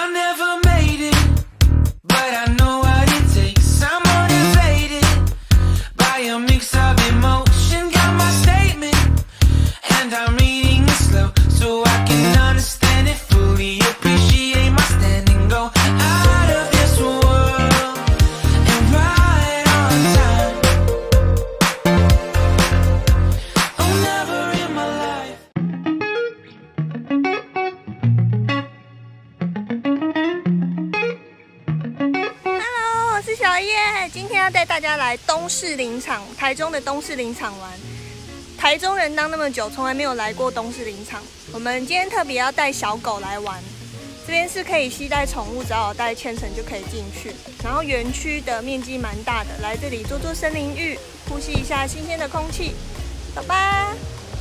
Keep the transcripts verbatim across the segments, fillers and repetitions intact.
今天要带大家来东势林场，台中的东势林场玩。台中人当那么久，从来没有来过东势林场。我们今天特别要带小狗来玩，这边是可以携带宠物，只要有带牵绳就可以进去。然后园区的面积蛮大的，来这里做做森林浴，呼吸一下新鲜的空气。走吧，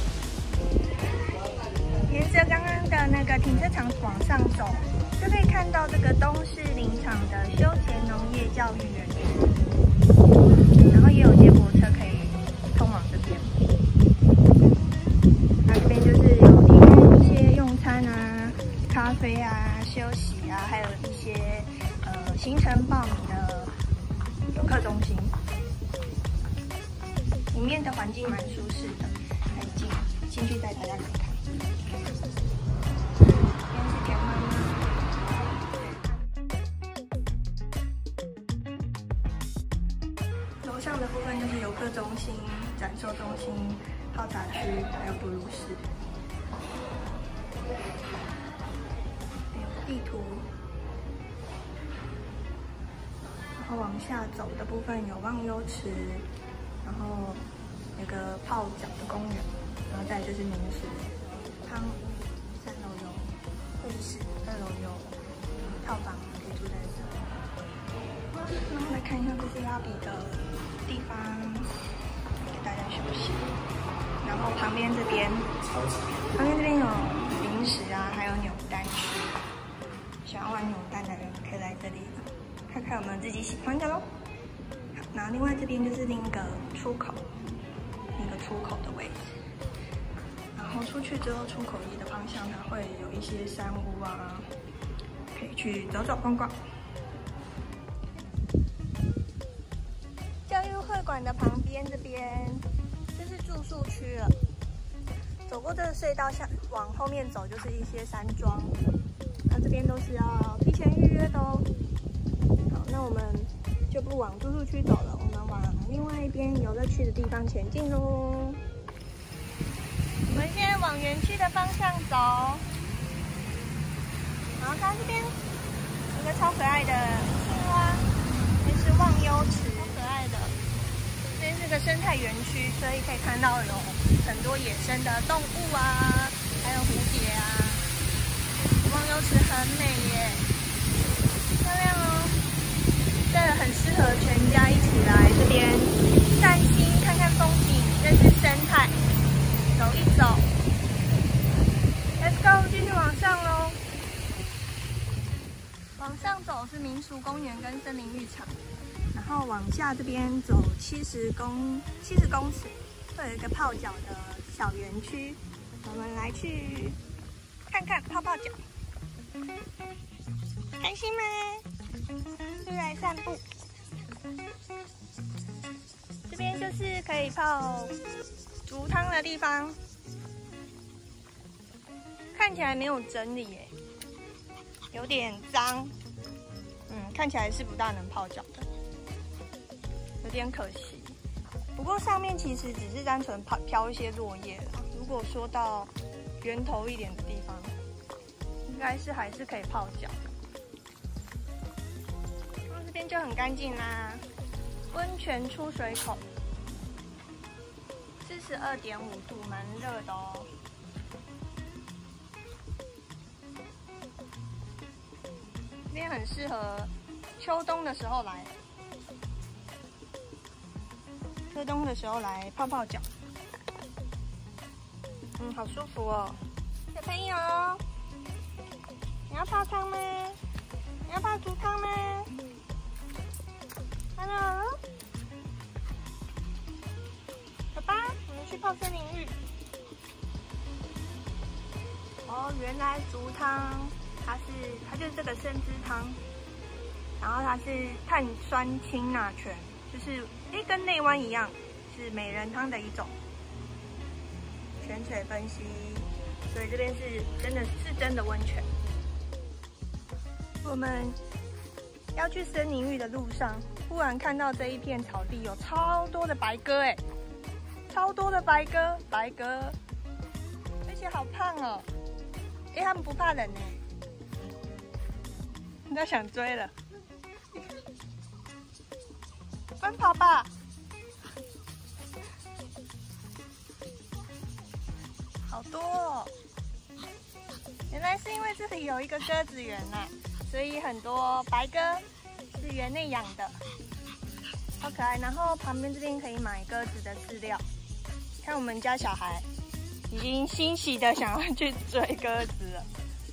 沿着刚刚的那个停车场往上走，就可以看到这个东势林场的休闲农业教育园区，然后也有接驳车可以通往这边。那这边就是有提供一些用餐啊、咖啡啊、休息啊，还有一些呃行程报名的游客中心。里面的环境蛮舒适的，很近，进去带大家看看。楼上的部分就是游客中心、展售中心、泡茶区，还有哺乳室。还有地图。然后往下走的部分有忘忧池，然后有个泡脚的公园，然后再来就是民宿汤屋，三楼有会议室，二楼有套房可以住在这。然后来看一下这是拉比的地方，给大家休息。然后旁边这边，旁边这边有零食啊，还有扭蛋区。喜欢玩扭蛋的人可以来这里看看有没有自己喜欢的咯。好，然后另外这边就是另一个出口，那个出口的位置。然后出去之后，出口一的方向它会有一些山屋啊，可以去走走逛逛。教育会馆的旁边这边就是住宿区了。走过这个隧道下往后面走就是一些山庄，那这边都是要提前预约的哦。好，那我们就不往住宿区走了，我们往另外一边游乐区的地方前进喽。我们现在往园区的方向走，然后它这边有个超可爱的青蛙，这是忘忧池，超可爱的。这边是个生态园区，所以可以看到有很多野生的动物啊，还有蝴蝶啊。忘忧池很美耶，漂亮哦。这很适合全家一起来这边散心、看看风景、认识生态，走一走。Let's go， 继续往上喽。往上走是民俗公园跟森林浴场，然后往下这边走七十公七十公尺，会有一个泡脚的小园区，我们来去看看泡泡脚，开心吗？就来散步。这边就是可以泡竹汤的地方，看起来没有整理耶，有点脏。嗯，看起来是不大能泡脚的，有点可惜。不过上面其实只是单纯飘飘一些落叶啦。如果说到源头一点的地方，应该是还是可以泡脚的。这边就很干净啦，温泉出水口，四十二点五度，蛮热的哦。这边很适合秋冬的时候来，秋冬的时候来泡泡脚，嗯，好舒服哦。小朋友，你要泡汤吗？你要泡竹汤吗？Hello， 走吧，我们去泡森林浴。哦，原来竹汤它是它就是这个参汁汤，然后它是碳酸氢钠泉，就是诶跟内湾一样，是美人汤的一种。泉水分析，所以这边是真的是真的温泉。我们要去森林浴的路上，忽然看到这一片草地有超多的白鸽，哎，超多的白鸽，白鸽，而且好胖哦！哎，他们不怕冷呢，人家想追了，奔跑吧！好多哦！原来是因为这里有一个鸽子园呐、啊，所以很多白鸽是园内养的，好可爱。然后旁边这边可以买鸽子的饲料。看我们家小孩已经欣喜的想要去追鸽子了，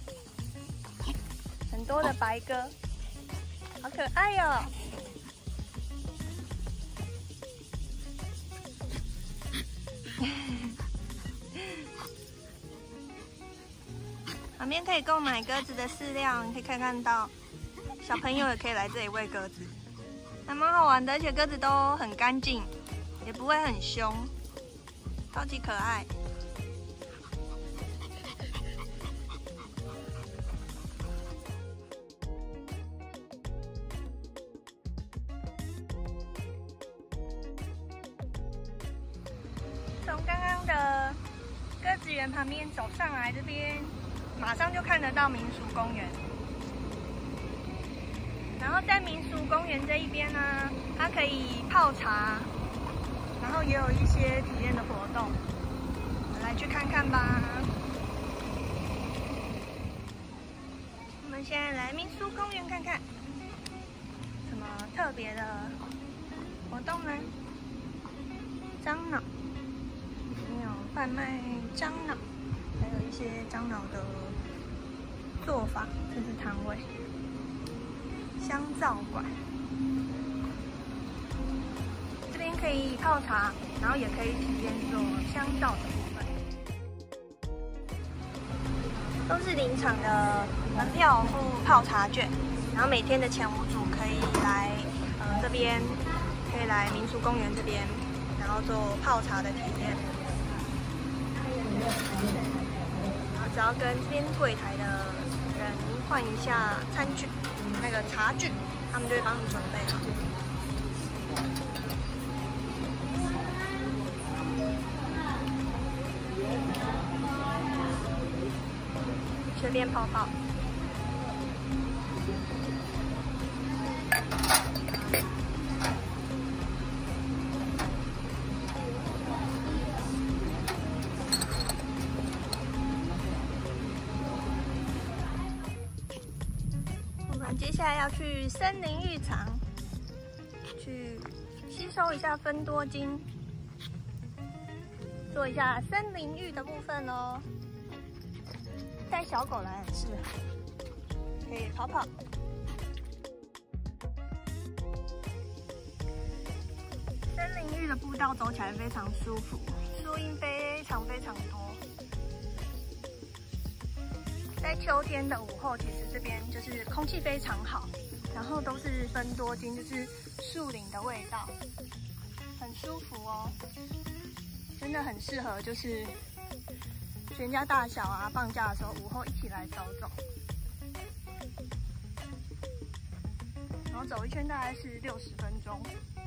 很多的白鸽，好可爱哟、哦！旁边可以购买鸽子的饲料，你可以看看到，小朋友也可以来这里喂鸽子，还蛮好玩的，而且鸽子都很干净，也不会很凶，超级可爱。从刚刚的鸽子园旁边走上来，这边马上就看得到民俗公园。然后在民俗公园这一边呢，它可以泡茶，然后也有一些体验的活动，我们来去看看吧。我们现在来民俗公园看看，什么特别的活动呢？樟脑。贩卖樟脑，还有一些樟脑的做法，这是摊位。香皂馆，这边可以泡茶，然后也可以体验做香皂的部分。都是林场的门票付泡茶券，然后每天的前五组可以来呃这边，可以来民俗公园这边，然后做泡茶的体验。然后只要跟这边柜台的人换一下餐具，那个茶具，他们就会帮你准备好。随便泡泡。接下来要去森林浴场，去吸收一下芬多精，做一下森林浴的部分哦。带小狗来很适合，可以跑跑。森林浴的步道走起来非常舒服，树荫非常非常多。在秋天的午后，其实这边就是空气非常好，然后都是芬多精，就是树林的味道，很舒服哦，真的很适合就是全家大小啊，放假的时候午后一起来走走，然后走一圈大概是六十分钟。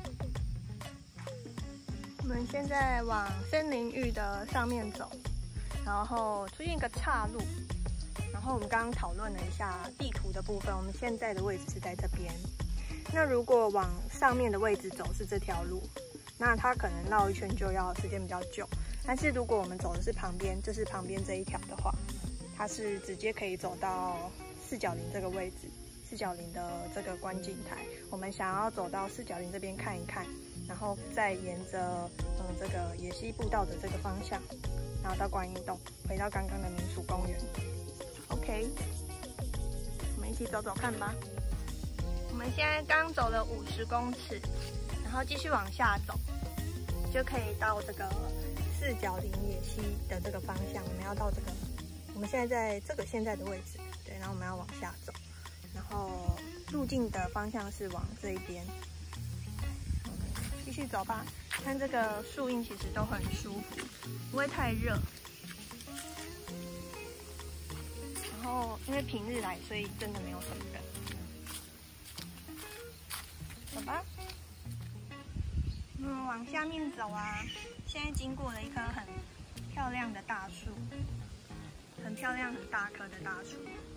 我们现在往森林浴的上面走，然后出现一个岔路。然后我们刚刚讨论了一下地图的部分，我们现在的位置是在这边。那如果往上面的位置走是这条路，那它可能绕一圈就要时间比较久。但是如果我们走的是旁边，就是旁边这一条的话，它是直接可以走到四角林这个位置，四角林的这个观景台。我们想要走到四角林这边看一看，然后再沿着嗯这个野溪步道的这个方向，然后到观音洞，回到刚刚的民俗公园。OK， 我们一起走走看吧。我们现在刚走了五十公尺，然后继续往下走，就可以到这个四角林野溪的这个方向。我们要到这个，我们现在在这个现在的位置，对，然后后我们要往下走，然后路径的方向是往这一边。继续走吧，看这个树荫其实都很舒服，不会太热。然后因为平日来，所以真的没有很热。走吧，嗯，往下面走啊。现在经过了一棵很漂亮的大树，很漂亮、很大棵的大树。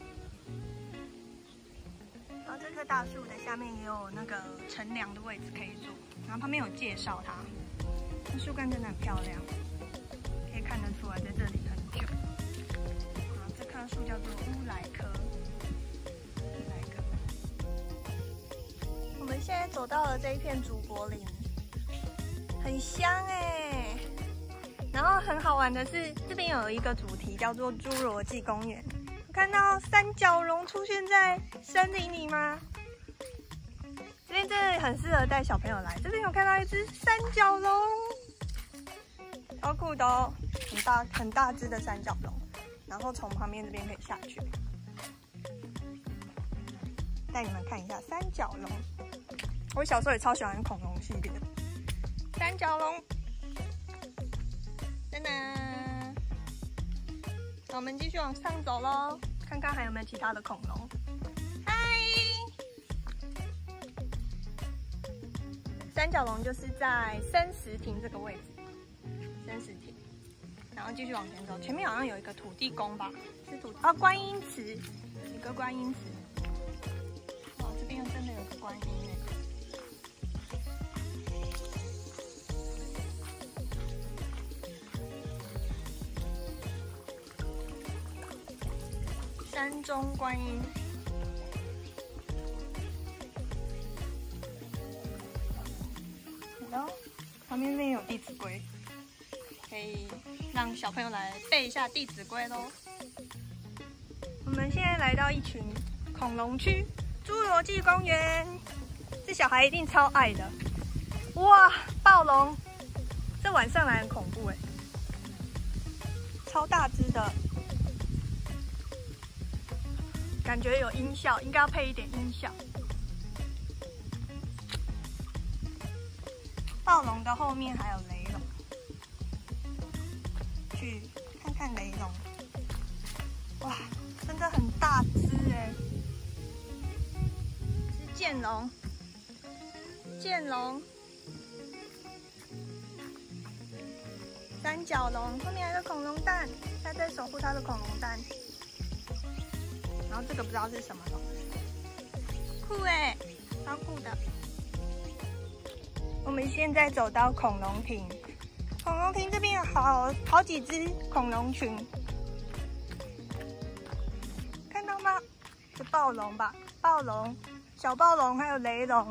然后这棵大树的下面也有那个乘凉的位置可以坐，然后旁边有介绍它。这树干真的很漂亮，可以看得出来在这里很久。好，这棵树叫做乌来科。乌来科。我们现在走到了这一片竹柏林，很香哎。然后很好玩的是，这边有一个主题叫做侏罗纪公园。看到三角龙出现在森林里吗？这边真的很适合带小朋友来。这边有看到一只三角龙，超酷的哦，很大很大只的三角龙。然后从旁边这边可以下去，带你们看一下三角龙。我小时候也超喜欢恐龙系列的，三角龙，噔噔。我们继续往上走喽，看看还有没有其他的恐龙。嗨，三角龙就是在生石亭这个位置，生石亭，然后继续往前走，前面好像有一个土地公吧，是土啊观音池，有个观音池。哇，这边真的有个观音哎。山中观音，好的，旁边这边有弟子规，可以让小朋友来背一下弟子规喽。我们现在来到一群恐龙区，侏罗纪公园，这小孩一定超爱的。哇，暴龙，这晚上来很恐怖哎，超大只的。感觉有音效，应该要配一点音效。暴龙的后面还有雷龙，去看看雷龙。哇，真的很大只哎！是剑龙，剑龙，三角龙，后面还有恐龙蛋，它在守护它的恐龙蛋。然后这个不知道是什么龙，酷哎，超酷的。我们现在走到恐龙亭，恐龙亭这边有好好几只恐龙群，看到吗？是暴龙吧？暴龙、小暴龙还有雷龙，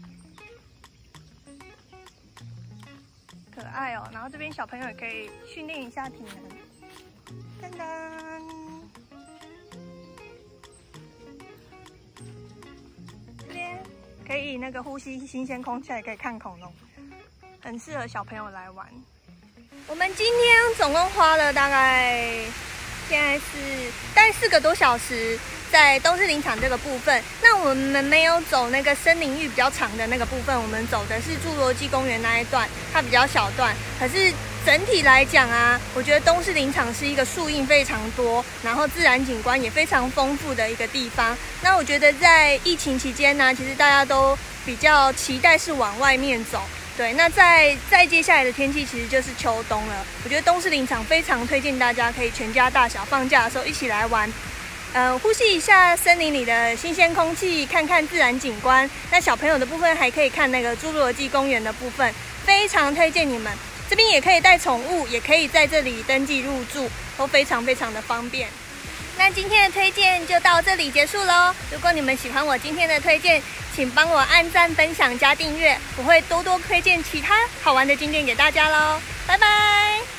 可爱哦。然后这边小朋友也可以训练一下体能，噔噔。可以那个呼吸新鲜空气，也可以看恐龙，很适合小朋友来玩。我们今天总共花了大概现在是大概四个多小时在东势林场这个部分。那我们没有走那个森林域比较长的那个部分，我们走的是侏罗纪公园那一段，它比较小段。可是整体来讲啊，我觉得东势林场是一个树荫非常多，然后自然景观也非常丰富的一个地方。那我觉得在疫情期间呢、啊，其实大家都比较期待是往外面走。对，那在在接下来的天气其实就是秋冬了。我觉得东势林场非常推荐大家可以全家大小放假的时候一起来玩。呃，呼吸一下森林里的新鲜空气，看看自然景观。那小朋友的部分还可以看那个侏罗纪公园的部分，非常推荐你们。这边也可以带宠物，也可以在这里登记入住，都非常非常的方便。那今天的推荐就到这里结束咯。如果你们喜欢我今天的推荐，请帮我按赞、分享、加订阅，我会多多推荐其他好玩的景点给大家咯。拜拜。